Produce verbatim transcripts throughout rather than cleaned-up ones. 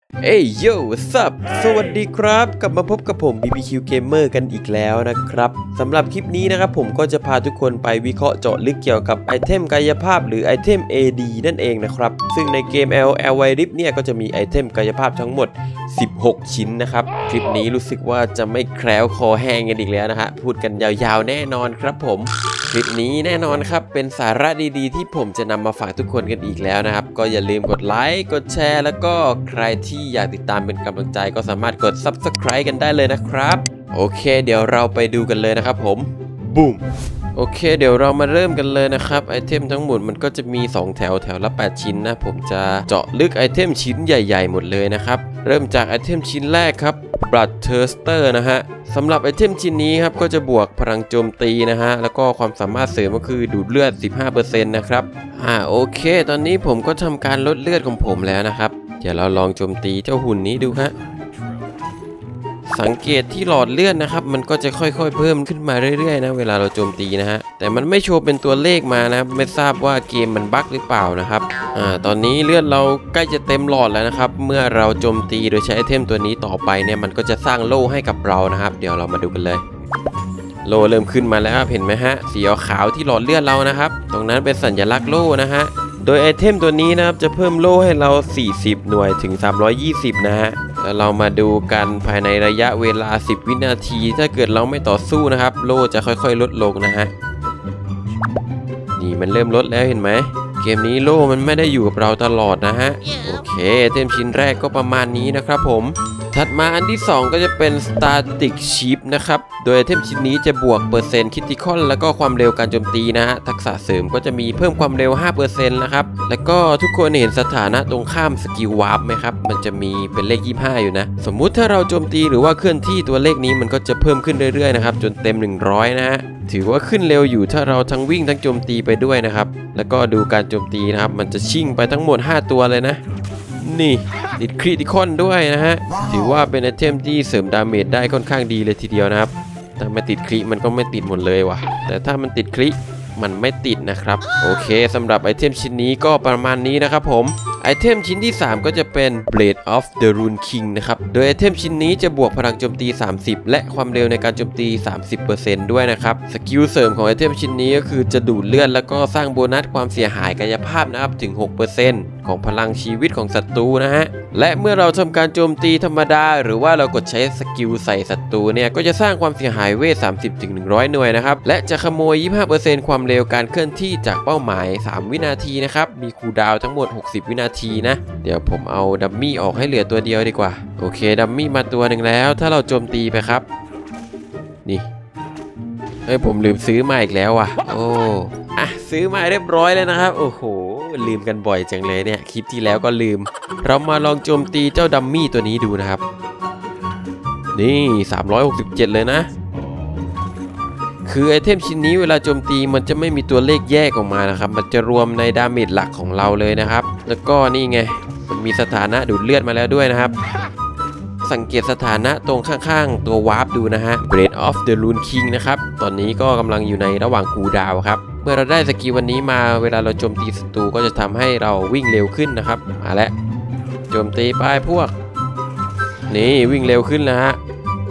เอ้ยโย่ซับสวัสดีครับกลับมาพบกับผม บี บี คิว Gamer กันอีกแล้วนะครับสำหรับคลิปนี้นะครับผมก็จะพาทุกคนไปวิเคราะห์เจาะลึกเกี่ยวกับไอเทมกายภาพหรือไอเทม เอ ดี นั่นเองนะครับซึ่งในเกม แอล แอล Wild Rift เนี่ยก็จะมีไอเทมกายภาพทั้งหมดสิบหกชิ้นนะครับคลิปนี้รู้สึกว่าจะไม่แคล้วคอแห้งกันอีกแล้วนะฮะพูดกันยาวๆแน่นอนครับผมคลิปนี้แน่นอนครับเป็นสาระดีๆที่ผมจะนำมาฝากทุกคนกันอีกแล้วนะครับก็อย่าลืมกดไลค์กดแชร์แล้วก็ใครที่อยากติดตามเป็นกำลังใจก็สามารถกด ซับสไครบ์ กันได้เลยนะครับโอเคเดี๋ยวเราไปดูกันเลยนะครับผมบูมโอเคเดี๋ยวเรามาเริ่มกันเลยนะครับไอเทมทั้งหมดมันก็จะมีสองแถวแถวละแปดชิ้นนะผมจะเจาะลึกไอเทมชิ้นใหญ่ๆหมดเลยนะครับเริ่มจากไอเทมชิ้นแรกครับ Blood Thirster นะฮะสำหรับไอเทมชิ้นนี้ครับก็จะบวกพลังโจมตีนะฮะแล้วก็ความสามารถเสริมก็คือดูดเลือด สิบห้าเปอร์เซ็นต์ นะครับอ่าโอเคตอนนี้ผมก็ทำการลดเลือดของผมแล้วนะครับเดี๋ยวเราลองโจมตีเจ้าหุ่นนี้ดูฮะสังเกตที่หลอดเลือดนะครับมันก็จะค่อยๆเพิ่มขึ้นมาเรื่อยๆนะเวลาเราโจมตีนะฮะแต่มันไม่โชว์เป็นตัวเลขมานะไม่ทราบว่าเกมมันบั๊กหรือเปล่านะครับอ่าตอนนี้เลือดเราใกล้จะเต็มหลอดแล้วนะครับเมื่อเราโจมตีโดยใช้ไอเทมตัวนี้ต่อไปเนี่ยมันก็จะสร้างโล่ให้กับเรานะครับเดี๋ยวเรามาดูกันเลยโล่เริ่มขึ้นมาแล้วครับเห็นไหมฮะสีขาวที่หลอดเลือดเรานะครับตรงนั้นเป็นสัญลักษณ์โล่นะฮะโดยไอเทมตัวนี้นะครับจะเพิ่มโล่ให้เราสี่สิบหน่วยถึงสามร้อยยี่สิบนะฮะแล้วเรามาดูกันภายในระยะเวลาสิบวินาทีถ้าเกิดเราไม่ต่อสู้นะครับโล่จะค่อยๆลดลงนะฮะนี่มันเริ่มลดแล้วเห็นไหมเกมนี้โล่มันไม่ได้อยู่กับเราตลอดนะฮะโอเคเทมชิ้นแรกก็ประมาณนี้นะครับผมถัดมาอันที่สองก็จะเป็น Static Chip นะครับโดยเทมชิ้นนี้จะบวกเปอร์เซ็นต์คิติคอลแล้วก็ความเร็วการโจมตีนะฮะทักษะเสริมก็จะมีเพิ่มความเร็ว ห้าเปอร์เซ็นต์ นะครับแล้วก็ทุกคนเห็นสถานะตรงข้ามสกิลวาร์ปไหมครับมันจะมีเป็นเลขยี่สิบห้าอยู่นะสมมุติถ้าเราโจมตีหรือว่าเคลื่อนที่ตัวเลขนี้มันก็จะเพิ่มขึ้นเรื่อยๆนะครับจนเต็มหนึ่งร้อยนะฮะถือว่าขึ้นเร็วอยู่ถ้าเราทั้งวิ่งทั้งโจมตีไปด้วยนะครับแล้วก็ดูการโจมตีนะครับมันจะชิ่งไปทั้งหมดห้าตัวเลยนะนี่ติดคริติคอลด้วยนะฮะถือว่าเป็นไอเทมที่เสริมดาเมจได้ค่อนข้างดีเลยทีเดียวนะครับถ้าไม่ติดคริมันก็ไม่ติดหมดเลยว่ะแต่ถ้ามันติดคริมันไม่ติดนะครับโอเคสำหรับไอเทมชิ้นนี้ก็ประมาณนี้นะครับผมไอเทมชิ้นที่สามก็จะเป็น Blade of the Rune King นะครับโดยไอเทมชิ้นนี้จะบวกพลังโจมตีสามสิบและความเร็วในการโจมตี สามสิบเปอร์เซ็นต์ ด้วยนะครับสกิลเสริมของไอเทมชิ้นนี้ก็คือจะดูดเลือดแล้วก็สร้างโบนัสความเสียหายกายภาพนะครับถึง หกเปอร์เซ็นต์ ของพลังชีวิตของศัตรูนะฮะและเมื่อเราทำการโจมตีธรรมดาหรือว่าเรากดใช้สกิลใส่ศัตรูเนี่ยก็จะสร้างความเสียหายเวท สามสิบถึงหนึ่งร้อย หน่วยนะครับและจะขโมย ยี่สิบห้าเปอร์เซ็นต์ ความเร็วการเคลื่อนที่จากเป้าหมายสามวินาทีนะครับมีคูลดาวน์ทั้งหมดหกสิบวินาทีนะเดี๋ยวผมเอาดัมมี่ออกให้เหลือตัวเดียวดีกว่าโอเคดัมมี่มาตัวหนึ่งแล้วถ้าเราโจมตีไปครับนี่เฮ้ยผมลืมซื้อมาอีกแล้วว่ะโอ้อ่ะซื้อมาเรียบร้อยแล้วนะครับโอ้โหลืมกันบ่อยจังเลยเนี่ยคลิปที่แล้วก็ลืมเรามาลองโจมตีเจ้าดัมมี่ตัวนี้ดูนะครับนี่สามร้อยหกสิบเจ็ดเลยนะคือไอเทมชิ้นนี้เวลาโจมตีมันจะไม่มีตัวเลขแยกออกมานะครับมันจะรวมในดาเมจหลักของเราเลยนะครับแล้วก็นี่ไงมันมีสถานะดูดเลือดมาแล้วด้วยนะครับสังเกตสถานะตรงข้างๆตัววาร์ปดูนะฮะ Blade of the Rune King นะครับตอนนี้ก็กำลังอยู่ในระหว่างคูลดาวน์ครับเมื่อเราได้สกิลวันนี้มาเวลาเราโจมตีศัตรูก็จะทำให้เราวิ่งเร็วขึ้นนะครับมาแล้วโจมตีไปพวกนี่วิ่งเร็วขึ้นแล้วฮะ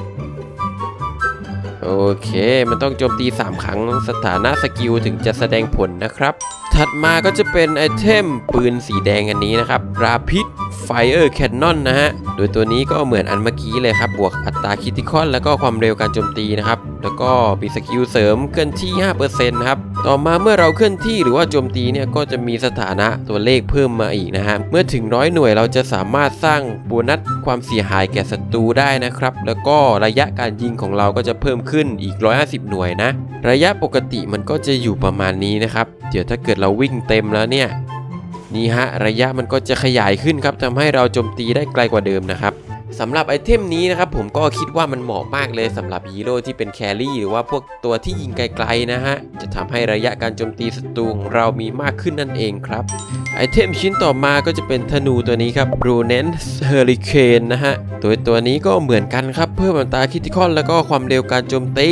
โอเคมันต้องโจมตีสามครั้งสถานะสกิลถึงจะแสดงผลนะครับถัดมาก็จะเป็นไอเทมปืนสีแดงอันนี้นะครับ Rapid Fire Cannon นะฮะโดยตัวนี้ก็เหมือนอันเมื่อกี้เลยครับบวกอัตราคริติคอลแล้วก็ความเร็วการโจมตีนะครับแล้วก็มีสกิลเสริมเคลื่อนที่ ห้าเปอร์เซ็นต์ นะครับต่อมาเมื่อเราเคลื่อนที่หรือว่าโจมตีเนี่ยก็จะมีสถานะตัวเลขเพิ่มมาอีกนะฮะเมื่อถึงร้อยหน่วยเราจะสามารถสร้างโบนัสความเสียหายแก่ศัตรูได้นะครับแล้วก็ระยะการยิงของเราก็จะเพิ่มขึ้นอีกหนึ่งร้อยห้าสิบหน่วยนะระยะปกติมันก็จะอยู่ประมาณนี้นะครับเดี๋ยวถ้าเกิดเราวิ่งเต็มแล้วเนี่ยนี่ฮะระยะมันก็จะขยายขึ้นครับทำให้เราโจมตีได้ไกลกว่าเดิมนะครับสำหรับไอเทมนี้นะครับผมก็คิดว่ามันเหมาะมากเลยสำหรับฮีโร่ที่เป็นแครี่หรือว่าพวกตัวที่ยิงไกลๆนะฮะจะทำให้ระยะการโจมตีศัตรูของเรามีมากขึ้นนั่นเองครับไอเทมชิ้นต่อมาก็จะเป็นธนูตัวนี้ครับ Brunette Hurricane นะฮะตัวตัวนี้ก็เหมือนกันครับเพิ่มอัตราคริติคอลแล้วก็ความเร็วการโจมตี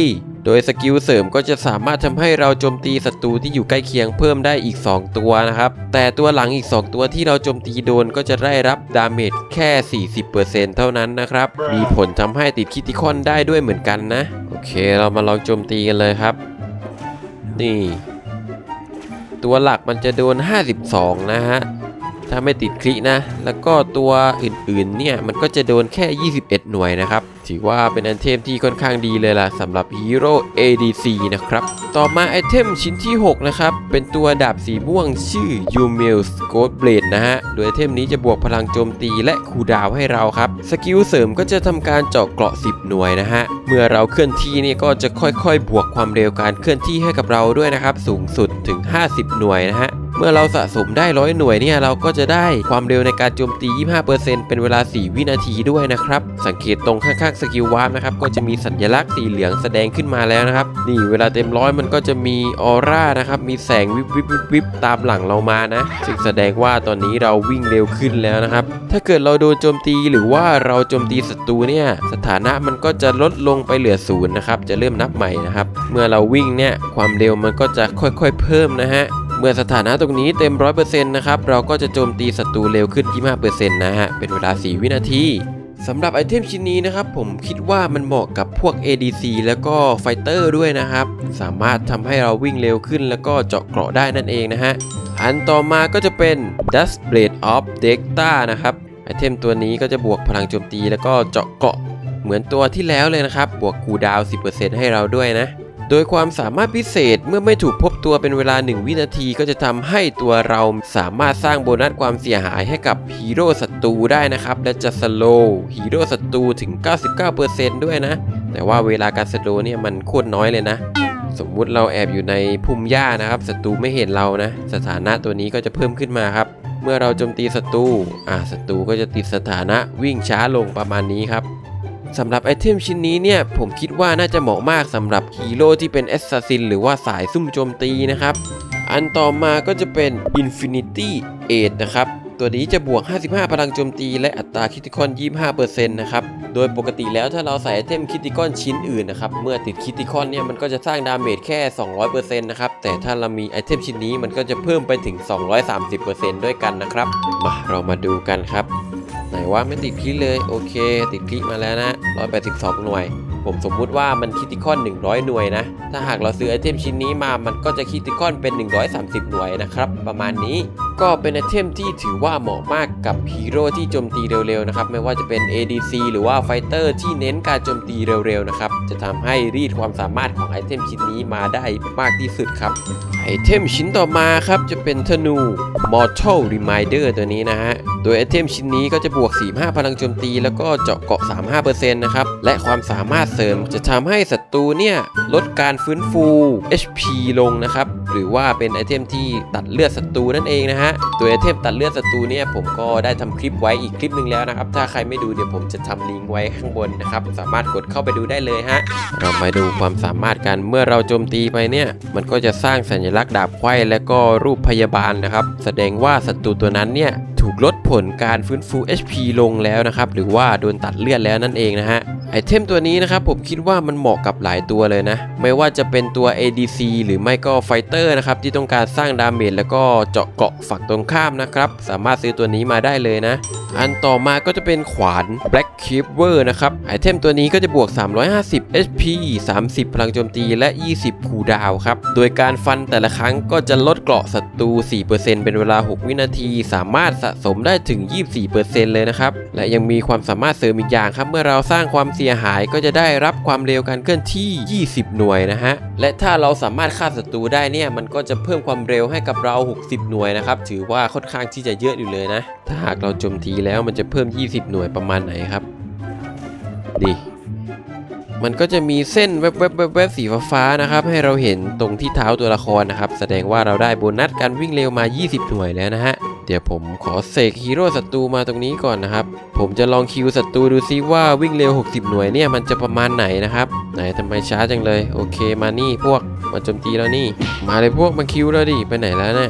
โดยสกิลเสริมก็จะสามารถทำให้เราโจมตีศัตรูที่อยู่ใกล้เคียงเพิ่มได้อีกสองตัวนะครับแต่ตัวหลังอีกสองตัวที่เราโจมตีโดนก็จะได้รับดาเมจแค่ สี่สิบเปอร์เซ็นต์ เท่านั้นนะครับมีผลทำให้ติดคิติคอนได้ด้วยเหมือนกันนะโอเคเรามาลองโจมตีกันเลยครับนี่ตัวหลักมันจะโดนห้าสิบสองนะฮะถ้าไม่ติดคลินะแล้วก็ตัวอื่นๆเนี่ยมันก็จะโดนแค่ยี่สิบเอ็ดหน่วยนะครับถือว่าเป็นไอเทมที่ค่อนข้างดีเลยล่ะสำหรับฮีโร่ เอ ดี ซี นะครับต่อมาไอเทมชิ้นที่หกนะครับเป็นตัวดาบสีม่วงชื่อ Yumi's Gold Blade นะฮะโดยไอเทมนี้จะบวกพลังโจมตีและคูลดาวน์ให้เราครับสกิลเสริมก็จะทำการเจาะเกราะสิบหน่วยนะฮะเมื่อเราเคลื่อนที่นี่ก็จะค่อยๆบวกความเร็วการเคลื่อนที่ให้กับเราด้วยนะครับสูงสุดถึงห้าสิบหน่วยนะฮะเมื่อเราสะสมได้ร้อยหน่วยเนี่ยเราก็จะได้ความเร็วในการโจมตี ยี่สิบห้าเปอร์เซ็นต์ เป็นเวลาสี่วินาทีด้วยนะครับสังเกตตรงข้างๆสกิลวาร์ปนะครับก็จะมีสัญลักษณ์สีเหลืองแสดงขึ้นมาแล้วนะครับนี่เวลาเต็มร้อยมันก็จะมีออร่านะครับมีแสงวิบวิบวิบวิบตามหลังเรามานะซึ่งแสดงว่าตอนนี้เราวิ่งเร็วขึ้นแล้วนะครับถ้าเกิดเราโดนโจมตีหรือว่าเราโจมตีศัตรูเนี่ยสถานะมันก็จะลดลงไปเหลือศูนย์นะครับจะเริ่มนับใหม่นะครับเมื่อเราวิ่งเนี่ยความเร็วมันก็จะค่อยๆเพิ่มนะฮะเมื่อสถานะตรงนี้เต็ม ร้อยเปอร์เซ็นต์ นะครับเราก็จะโจมตีศัตรูเร็วขึ้น ยี่สิบห้าเปอร์เซ็นต์ นะฮะเป็นเวลาสี่วินาทีสำหรับไอเทมชิ้นนี้นะครับผมคิดว่ามันเหมาะกับพวก เอ ดี ซี แล้วก็ไฟเตอร์ด้วยนะครับสามารถทำให้เราวิ่งเร็วขึ้นแล้วก็เจาะเกราะได้นั่นเองนะฮะอันต่อมาก็จะเป็น Dust Blade of Decta นะครับไอเทมตัวนี้ก็จะบวกพลังโจมตีแล้วก็เจาะเกราะเหมือนตัวที่แล้วเลยนะครับบวกคูลดาวน์ สิบเปอร์เซ็นต์ ให้เราด้วยนะโดยความสามารถพิเศษเมื่อไม่ถูกพบตัวเป็นเวลาหนึ่งวินาทีก็จะทำให้ตัวเราสามารถสร้างโบนัสความเสียหายให้กับฮีโร่ศัตรูได้นะครับและจะสโลว์ฮีโร่ศัตรูถึง เก้าสิบเก้าเปอร์เซ็นต์ ด้วยนะแต่ว่าเวลาการสโลว์เนี่ยมันโคตรน้อยเลยนะสมมุติเราแอบอยู่ในพุ่มหญ้านะครับศัตรูไม่เห็นเรานะสถานะตัวนี้ก็จะเพิ่มขึ้นมาครับเมื่อเราโจมตีศัตรูอ่าศัตรูก็จะติดสถานะวิ่งช้าลงประมาณนี้ครับสำหรับไอเทมชิ้นนี้เนี่ยผมคิดว่าน่าจะเหมาะมากสำหรับฮีโร่ที่เป็นแอสซัสซินหรือว่าสายซุ่มโจมตีนะครับอันต่อมาก็จะเป็น Infinity Edge นะครับตัวนี้จะบวกห้าสิบห้าพลังโจมตีและอัตราคิติคอน ยี่สิบห้าเปอร์เซ็นต์ นะครับโดยปกติแล้วถ้าเราใส่ไอเทมคิติคอนชิ้นอื่นนะครับเมื่อติดคิติคอนเนี่ยมันก็จะสร้างดาเมจแค่ สองร้อยเปอร์เซ็นต์ นะครับแต่ถ้าเรามีไอเทมชิ้นนี้มันก็จะเพิ่มไปถึง สองร้อยสามสิบเปอร์เซ็นต์ ด้วยกันนะครับมาเรามาดูกันครับไหนว่าไม่ติดคลิเลยโอเคติดคลิมาแล้วนะหนึ่งร้อยแปดสิบสองหน่วยผมสมมุติว่ามันคิติคอนหนึ่งร้อยหน่วยนะถ้าหากเราซื้อไอเทมชิ้นนี้มามันก็จะคิติคอนเป็นหนึ่งร้อยสามสิบหน่วยนะครับประมาณนี้ก็เป็นไอเทมที่ถือว่าเหมาะมากกับฮีโร่ที่โจมตีเร็วๆนะครับไม่ว่าจะเป็น เอ ดี ซี หรือว่าไฟเตอร์ที่เน้นการโจมตีเร็วๆนะครับจะทำให้รีดความสามารถของไอเทมชิ้นนี้มาได้มากที่สุดครับไอเทมชิ้นต่อมาครับจะเป็นธนู Mortal Reminder ตัวนี้นะฮะโดยไอเทมชิ้นนี้ก็จะบวกสี่สิบห้าพลังโจมตีแล้วก็เจาะเกาะ สามสิบห้าเปอร์เซ็นต์ นะครับและความสามารถเสริมจะทำให้ศัตรูเนี่ยลดการฟื้นฟู เอช พี ลงนะครับหรือว่าเป็นไอเทมที่ตัดเลือดศัตรูนั่นเองนะฮะตัวไอเทมตัดเลือดศัตรูเนี่ยผมก็ได้ทำคลิปไว้อีกคลิปหนึ่งแล้วนะครับถ้าใครไม่ดูเดี๋ยวผมจะทำลิงก์ไว้ข้างบนนะครับสามารถกดเข้าไปดูได้เลยฮะเรามาดูความสามารถกันเมื่อเราโจมตีไปเนี่ยมันก็จะสร้างสัญลักษณ์ดาบไขว้และก็รูปพยาบาลนะครับแสดงว่าศัตรูตัวนั้นเนี่ยถูกลดผลการฟื้นฟู เอช พี ลงแล้วนะครับหรือว่าโดนตัดเลือดแล้วนั่นเองนะฮะไอเทมตัวนี้นะครับผมคิดว่ามันเหมาะกับหลายตัวเลยนะไม่ว่าจะเป็นตัว เอ ดี ซี หรือไม่ก็ไฟเตอร์นะครับที่ต้องการสร้างดาเมจแล้วก็เจาะเกาะฝั่งตรงข้ามนะครับสามารถซื้อตัวนี้มาได้เลยนะอันต่อมาก็จะเป็นขวาน Black Cleaver นะครับไอเทมตัวนี้ก็จะบวกสามร้อยห้าสิบ เอช พี สามสิบพลังโจมตีและยี่สิบคูลดาวน์ครับโดยการฟันแต่ละครั้งก็จะลดเกราะศัตรู สี่เปอร์เซ็นต์ เป็นเวลาหกวินาทีสามารถสะสมได้ถึง ยี่สิบสี่เปอร์เซ็นต์ เลยนะครับและยังมีความสามารถเสริมอีกอย่างครับเมื่อเราสร้างความเสียหายก็จะได้รับความเร็วการเคลื่อนที่ยี่สิบหน่วยนะฮะและถ้าเราสามารถฆ่าศัตรูได้เนี่ยมันก็จะเพิ่มความเร็วให้กับเราหกสิบหน่วยนะครับถือว่าค่อนข้างที่จะเยอะอยู่เลยนะถ้าหากเราโจมตีแล้วมันจะเพิ่มยี่สิบหน่วยประมาณไหนครับดีมันก็จะมีเส้นแวบๆๆสีฟ้าๆนะครับให้เราเห็นตรงที่เท้าตัวละครนะครับแสดงว่าเราได้โบนัสการวิ่งเร็วมายี่สิบหน่วยแล้วนะฮะเดี๋ยวผมขอเสกฮีโร่ศัตรูมาตรงนี้ก่อนนะครับผมจะลองคิวศัตรูดูซิว่าวิ่งเร็วหกสิบหน่วยเนี่ยมันจะประมาณไหนนะครับไหนทำไมช้าจังเลยโอเคมานี่พวกมาโจมตีแล้วนี่มาเลยพวกมาคิวแล้วดิไปไหนแล้วเนี่ย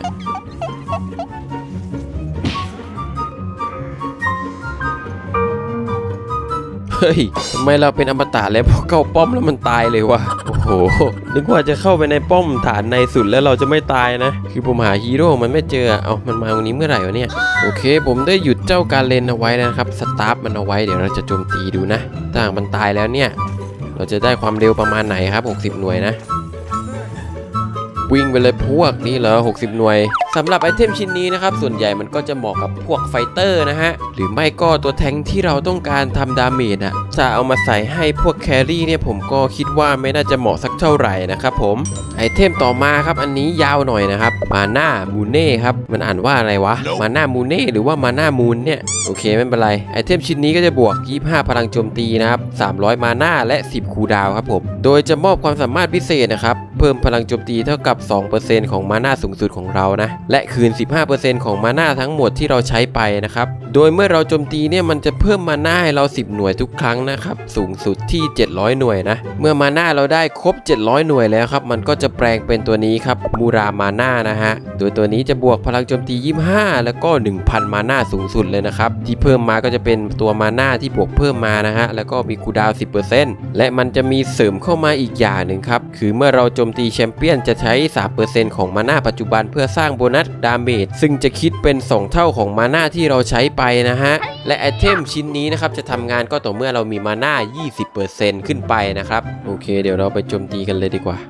เฮ้ยทำไมเราเป็นอมตะแล้วพอเข้าป้อมแล้วมันตายเลยวะโอ้โหโหนึกว่าจะเข้าไปในป้อมฐานในสุดแล้วเราจะไม่ตายนะคือผมหาฮีโร่มันไม่เจอเอามันมาวันนี้เมื่อไหร่วะเนี่ยโอเคผมได้หยุดเจ้าการเลนเอาไว้นะครับสตาร์ฟมันเอาไว้เดี๋ยวเราจะโจมตีดูนะถ้ามันตายแล้วเนี่ยเราจะได้ความเร็วประมาณไหนครับหกสิบหน่วยนะวิ่งไปเลยพวกนี้เหรอหกสิบหน่วยสำหรับไอเทมชิ้นนี้นะครับส่วนใหญ่มันก็จะเหมาะกับพวกไฟเตอร์นะฮะหรือไม่ก็ตัวแทงที่เราต้องการทำดาเมจอ่ะจะเอามาใส่ให้พวกแครี่เนี่ยผมก็คิดว่าไม่น่าจะเหมาะสักเท่าไหร่นะครับผมไอเทมต่อมาครับอันนี้ยาวหน่อยนะครับมาหน้ามูเน่ครับมันอ่านว่าอะไรวะมาหน้ามูเน่หรือว่ามาหน้ามูนเนี่ยโอเคไม่เป็นไรไอเทมชิ้นนี้ก็จะบวกยี่สิบห้าพลังโจมตีนะครับสามร้อยมาหน้าและสิบคูลดาวน์ครับผมโดยจะมอบความสามารถพิเศษนะครับเพิ่มพลังโจมตีเท่ากับ สองเปอร์เซ็นต์ ของมาน่าสูงสุดของเรานะและคืน สิบห้าเปอร์เซ็นต์ ของมาน่าทั้งหมดที่เราใช้ไปนะครับโดยเมื่อเราโจมตีเนี่ยมันจะเพิ่มมาน่าให้เราสิบหน่วยทุกครั้งนะครับสูงสุดที่เจ็ดร้อยหน่วยนะเมื่อมาน่าเราได้ครบเจ็ดร้อยหน่วยแล้วครับมันก็จะแปลงเป็นตัวนี้ครับมูรามาน่านะฮะโดยตัวนี้จะบวกพลังโจมตียี่สิบห้าแล้วก็ หนึ่งพัน มาน่าสูงสุดเลยนะครับที่เพิ่มมาก็จะเป็นตัวมาน่าที่บวกเพิ่มมานะฮะแล้วก็มีคูลดาวน์ สิบเปอร์เซ็นต์ และมันจะมีเสริมเข้ามาอีกอย่างหนึ่งครับคือเมื่อเราโจมตีแชมเปี้ยนจะใช้ สามเปอร์เซ็นต์ ของมาน่าปัจจุบันเพื่อสร้างโบนัสดาเมจซึ่งจะคิดเป็นสองเท่าของมาน่าที่เราใช้ไปนะฮะและไอเทมชิ้นนี้นะครับจะทำงานก็ต่อเมื่อเรามีมาน่า ยี่สิบเปอร์เซ็นต์ ขึ้นไปนะครับโอเคเดี๋ยวเราไปโจมตีกันเลยดีกว่า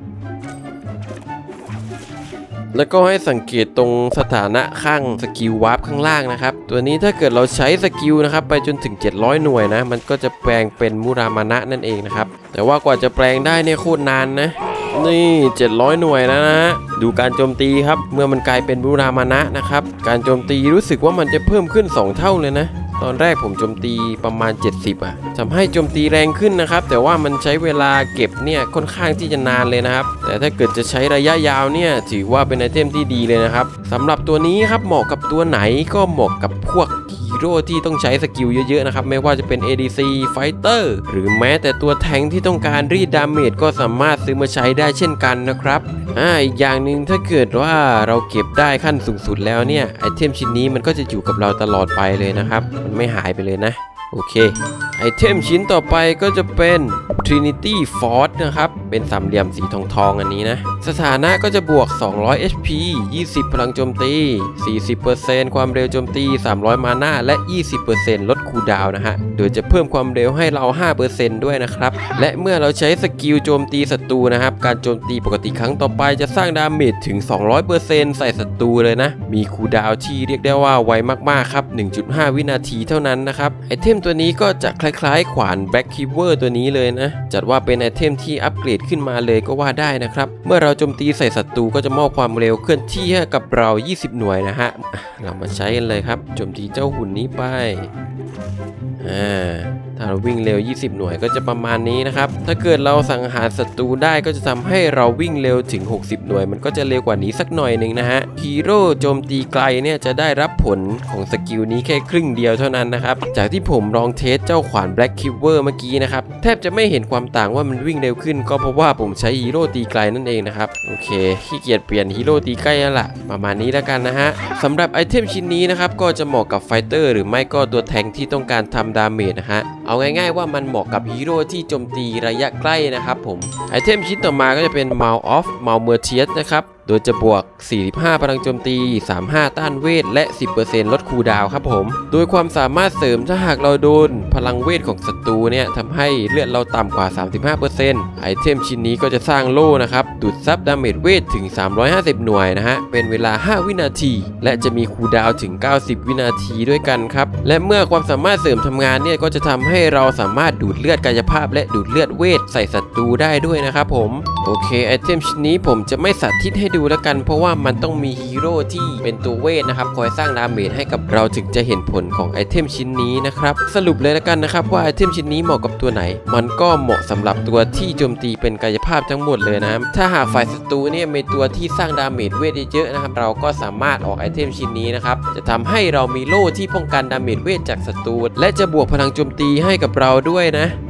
แล้วก็ให้สังเกตตรงสถานะข้างสกิลวาร์ปข้างล่างนะครับตัวนี้ถ้าเกิดเราใช้สกิลนะครับไปจนถึงเจ็ดร้อยหน่วยนะมันก็จะแปลงเป็นมูรามานะนั่นเองนะครับแต่ว่ากว่าจะแปลงได้เนี่ยโคตรนานนะนี่เจ็ดร้อยหน่วยนะนะดูการโจมตีครับเมื่อมันกลายเป็นมูรามานะนะครับการโจมตีรู้สึกว่ามันจะเพิ่มขึ้นสองเท่าเลยนะตอนแรกผมโจมตีประมาณเจ็ดสิบอ่ะทำให้โจมตีแรงขึ้นนะครับแต่ว่ามันใช้เวลาเก็บเนี่ยค่อนข้างที่จะนานเลยนะครับแต่ถ้าเกิดจะใช้ระยะยาวเนี่ยถือว่าเป็นไอเทมที่ดีเลยนะครับสำหรับตัวนี้ครับเหมาะกับตัวไหนก็เหมาะกับพวกฮีโร่ที่ต้องใช้สกิลเยอะๆนะครับไม่ว่าจะเป็น เอ ดี ซี Fighter หรือแม้แต่ตัวแทงที่ต้องการรีดดาเมจก็สามารถซื้อมาใช้ได้เช่นกันนะครับอ่าอีกอย่างหนึ่งถ้าเกิดว่าเราเก็บได้ขั้นสูงสุดแล้วเนี่ยไอเทมชิ้นนี้มันก็จะอยู่กับเราตลอดไปเลยนะครับมันไม่หายไปเลยนะโอเคไอเทมชิ้นต่อไปก็จะเป็น Trinity Force นะครับเป็นสามเหลี่ยมสีทองทองอันนี้นะสถานะก็จะบวกสองร้อย เอช พี ยี่สิบพลังโจมตี สี่สิบเปอร์เซ็นต์ ความเร็วโจมตีสามร้อยมาน่าและ ยี่สิบเปอร์เซ็นต์ ลดคูลดาวน์นะฮะโดยจะเพิ่มความเร็วให้เรา ห้าเปอร์เซ็นต์ ด้วยนะครับและเมื่อเราใช้สกิลโจมตีศัตรูนะครับการโจมตีปกติครั้งต่อไปจะสร้างดาเมจถึง สองร้อยเปอร์เซ็นต์ ใส่ศัตรูเลยนะมีคูลดาวน์ที่เรียกได้ว่าไวมากๆครับ หนึ่งจุดห้า วินาทีเท่านั้นนะครับไอเทมตัวนี้ก็จะคล้ายๆขวาน Black Cleaver ตัวนี้เลยนะจัดว่าเป็นไอเทมที่อัปเกรดขึ้นมาเลยก็ว่าได้นะครับเมื่อเราโจมตีใส่ศัตรูก็จะมอบความเร็วเคลื่อนที่ให้กับเรายี่สิบหน่วยนะฮะเรามาใช้กันเลยครับโจมตีเจ้าหุ่นนี้ไปอ่าถ้าเราวิ่งเร็วยี่สิบหน่วยก็จะประมาณนี้นะครับถ้าเกิดเราสังหารศัตรูได้ก็จะทำให้เราวิ่งเร็วถึงหกสิบหน่วยมันก็จะเร็วกว่านี้สักหน่อยหนึ่งนะฮะฮีโร่โจมตีไกลเนี่ยจะได้รับผลของสกิลนี้แค่ครึ่งเดียวเท่านั้นนะครับจากที่ผมลองเทสเจ้าขวาน Black Cleaver เมื่อกี้นะครับแทบจะไม่เห็นความต่างว่ามันวิ่งเร็วขึ้นก็เพราะว่าผมใช้ฮีโร่ตีไกลนั่นเองนะครับโอเคขี้เกียจเปลี่ยนฮีโร่ตีใกล้แล้วล่ะประมาณนี้แล้วกันนะฮะสำหรับไอเทมชิ้นนี้นะครับก็จะเหมาะกับไฟเตอร์หรือไม่ก็ตัวแทงที่ต้องการทำดาเมจนะฮะเอาง่ายๆว่ามันเหมาะกับฮีโร่ที่โจมตีระยะใกล้นะครับผมไอเทมชิ้นต่อมาก็จะเป็น Maul of Malmertius นะครับโดยจะบวกสี่สิบห้าพลังโจมตีสามสิบห้าต้านเวทและ สิบเปอร์เซ็นต์ ลดคูลดาวน์ครับผมโดยความสามารถเสริมถ้าหากเราโดนพลังเวทของศัตรูเนี่ยทำให้เลือดเราต่ำกว่า สามสิบห้าเปอร์เซ็นต์ ไอเทมชิ้นนี้ก็จะสร้างโล่นะครับดูดซับดาเมจเวทถึงสามร้อยห้าสิบหน่วยนะฮะเป็นเวลาห้าวินาทีและจะมีคูลดาวน์ถึงเก้าสิบวินาทีด้วยกันครับและเมื่อความสามารถเสริมทำงานเนี่ยก็จะทำให้เราสามารถดูดเลือดกายภาพและดูดเลือดเวทใส่ศัตรูได้ด้วยนะครับผมโอเคไอเทมชิ้นนี้ผมจะไม่สาธิตให้ดูแล้วกันเพราะว่ามันต้องมีฮีโร่ที่เป็นตัวเวทนะครับคอยสร้างดาเมจให้กับเราถึงจะเห็นผลของไอเทมชิ้นนี้นะครับสรุปเลยแล้วกันนะครับว่าไอเทมชิ้นนี้เหมาะกับตัวไหนมันก็เหมาะสำหรับตัวที่โจมตีเป็นกายภาพทั้งหมดเลยนะถ้าหากฝ่ายศัตรูเนี่ยมีตัวที่สร้างดาเมจเวทเยอะๆนะครับเราก็สามารถออกไอเทมชิ้นนี้นะครับจะทำให้เรามีโล่ที่ป้องกันดาเมจเวทจากศัตรูและจะบวกพลังโจมตีให้กับเราด้วยนะ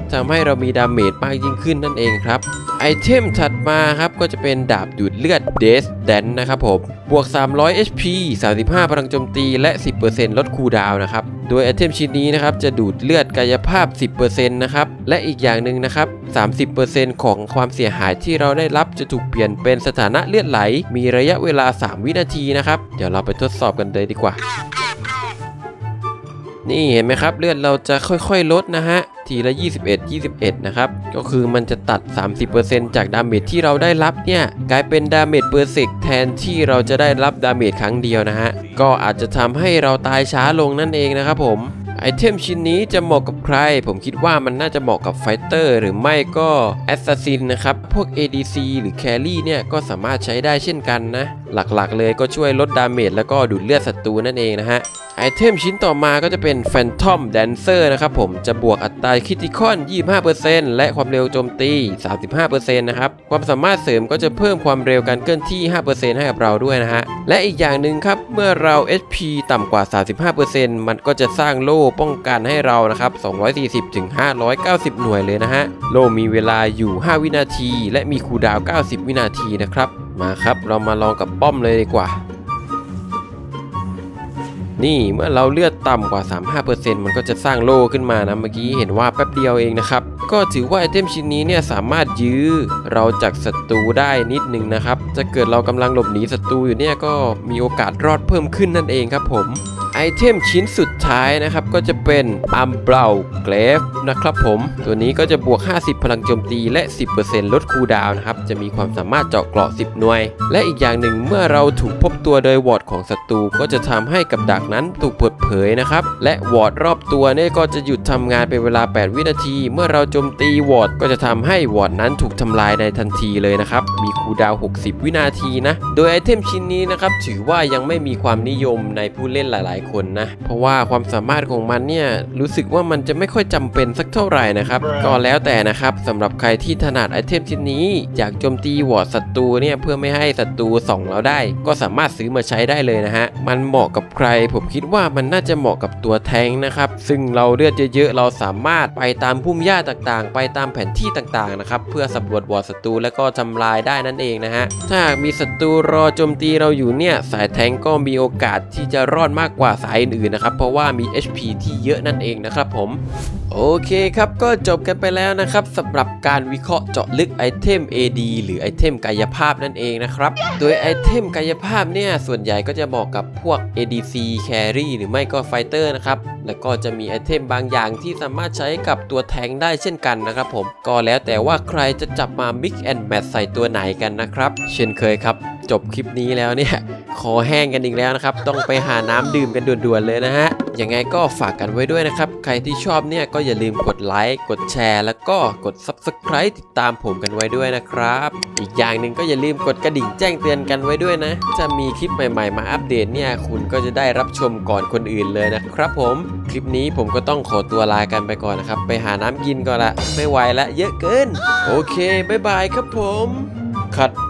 ทำให้เรามีดาเมจมากยิ่งขึ้นนั่นเองครับไอเทมถัดมาครับก็จะเป็นดาบดูดเลือด Death Dance นะครับผมบวกสามร้อย เอช พี สามสิบห้าพลังโจมตีและ สิบเปอร์เซ็นต์ ลดคูลดาวน์นะครับโดยไอเทมชิ้นนี้นะครับจะดูดเลือดกายภาพ สิบเปอร์เซ็นต์ นะครับและอีกอย่างหนึ่งนะครับ สามสิบเปอร์เซ็นต์ ของความเสียหายที่เราได้รับจะถูกเปลี่ยนเป็นสถานะเลือดไหลมีระยะเวลาสามวินาทีนะครับเดี๋ยวเราไปทดสอบกันเลยดีกว่านี่เห็นไหมครับเลือดเราจะค่อยๆลดนะฮะทีละยี่สิบเอ็ด ยี่สิบเอ็ดนะครับก็คือมันจะตัด สามสิบเปอร์เซ็นต์ จากดาเมจที่เราได้รับเนี่ยกลายเป็นดาเมจเปอร์เซกแทนที่เราจะได้รับดาเมจครั้งเดียวนะฮะก็อาจจะทำให้เราตายช้าลงนั่นเองนะครับผมไอเทมชิ้นนี้จะเหมาะกับใครผมคิดว่ามันน่าจะเหมาะกับไฟเตอร์หรือไม่ก็แอสซัสซินนะครับพวก เอ ดี ซี หรือแครี่เนี่ยก็สามารถใช้ได้เช่นกันนะหลักๆเลยก็ช่วยลดดาเมจแล้วก็ดูดเลือดศัตรูนั่นเองนะฮะไอเทมชิ้นต่อมาก็จะเป็น Phantom Dancer นะครับผมจะบวกอัตราคริติคอล ยี่สิบห้าเปอร์เซ็นต์ และความเร็วโจมตี สามสิบห้าเปอร์เซ็นต์ นะครับความสามารถเสริมก็จะเพิ่มความเร็วการเคลื่อนที่ ห้าเปอร์เซ็นต์ ให้กับเราด้วยนะฮะและอีกอย่างหนึ่งครับเมื่อเรา เอช พี ต่ำกว่า สามสิบห้าเปอร์เซ็นต์ มันก็จะสร้างโล่ป้องกันให้เรานะครับ สองร้อยสี่สิบถึงห้าร้อยเก้าสิบ หน่วยเลยนะฮะโล่มีเวลาอยู่ ห้า วินาทีและมีคูลดาวน์ เก้าสิบ วินาทีนะครับมาครับเรามาลองกับป้อมเลยดีกว่านี่เมื่อเราเลือดต่ำกว่า สามสิบห้าเปอร์เซ็นต์ มันก็จะสร้างโล่ขึ้นมานะเมื่อกี้เห็นว่าแป๊บเดียวเองนะครับก็ถือว่าไอเทมชิ้นนี้เนี่ยสามารถยื้อเราจากศัตรูได้นิดนึงนะครับถ้าเกิดเรากำลังหลบหนีศัตรูอยู่เนี่ยก็มีโอกาสรอดเพิ่มขึ้นนั่นเองครับผมไอเทมชิ้นสุดท้ายนะครับก็จะเป็น Umbral Glaive นะครับผมตัวนี้ก็จะบวกห้าสิบพลังโจมตีและ สิบเปอร์เซ็นต์ ลดคูลดาวน์นะครับจะมีความสามารถเจาะเกราะสิบหน่วยและอีกอย่างหนึ่งเมื่อเราถูกพบตัวโดยวอร์ดของศัตรูก็จะทำให้กับดักนั้นถูกเปิดเผยนะครับและวอร์ดรอบตัวเนี่ยก็จะหยุดทำงานเป็นเวลาแปดวินาทีเมื่อเราโจมตีวอร์ดก็จะทำให้วอร์ดนั้นถูกทำลายในทันทีเลยนะครับมีคูลดาวน์หกสิบวินาทีนะโดยไอเทมชิ้นนี้นะครับถือว่ายังไม่มีความนิยมในผู้เล่นหลายๆคนนะเพราะว่าความสามารถของมันเนี่ยรู้สึกว่ามันจะไม่ค่อยจำเป็นสักเท่าไหร่นะครับก็แล้วแต่นะครับสำหรับใครที่ถนัดไอเทมชิ้นนี้อยากโจมตีวอร์ดศัตรูเนี่ยเพื่อไม่ให้ศัตรูส่องเราได้ก็สามารถซื้อมาใช้ได้เลยนะฮะมันเหมาะกับใครผมคิดว่ามันน่าจะเหมาะกับตัวแทงค์นะครับซึ่งเราเลือดเยอะๆเราสามารถไปตามพุ่มหญ้าต่างๆไปตามแผนที่ต่างๆนะครับเพื่อสำรวจวอร์ดศัตรูแล้วก็ทำลายได้นั่นเองนะฮะถ้าหากมีศัตรูรอโจมตีเราอยู่เนี่ยสายแทงค์ก็มีโอกาสที่จะรอดมากกว่าสายอื่นๆนะครับเพราะว่ามี เอช พี ที่เยอะนั่นเองนะครับผมโอเคครับก็จบกันไปแล้วนะครับสำหรับการวิเคราะห์เจาะลึกไอเทม เอ ดี หรือไอเทมกายภาพนั่นเองนะครับโดยไอเทมกายภาพเนี่ยส่วนใหญ่ก็จะเหมาะกับพวก เอ ดี ซี Carry หรือไม่ก็ไฟเตอร์นะครับแล้วก็จะมีไอเทมบางอย่างที่สามารถใช้กับตัวแทงค์ได้เช่นกันนะครับผมก็แล้วแต่ว่าใครจะจับมา Mix and Match ใส่ตัวไหนกันนะครับเช่นเคยครับจบคลิปนี้แล้วเนี่ยคอแห้งกันอีกแล้วนะครับต้องไปหาน้ำดื่มกันด่วนๆเลยนะฮะยังไงก็ฝากกันไว้ด้วยนะครับใครที่ชอบเนี่ยก็อย่าลืมกดไลค์กดแชร์แล้วก็กด ซับสไครบ์ ติดตามผมกันไว้ด้วยนะครับอีกอย่างหนึ่งก็อย่าลืมกดกระดิ่งแจ้งเตือนกันไว้ด้วยนะจะมีคลิปใหม่ๆมาอัปเดตเนี่ยคุณก็จะได้รับชมก่อนคนอื่นเลยนะครับผมคลิปนี้ผมก็ต้องขอตัวลากันไปก่อนนะครับไปหาน้ำกินก่อนละไม่ไหวละเยอะเกินโอเคบ๊ายบายครับผมคัด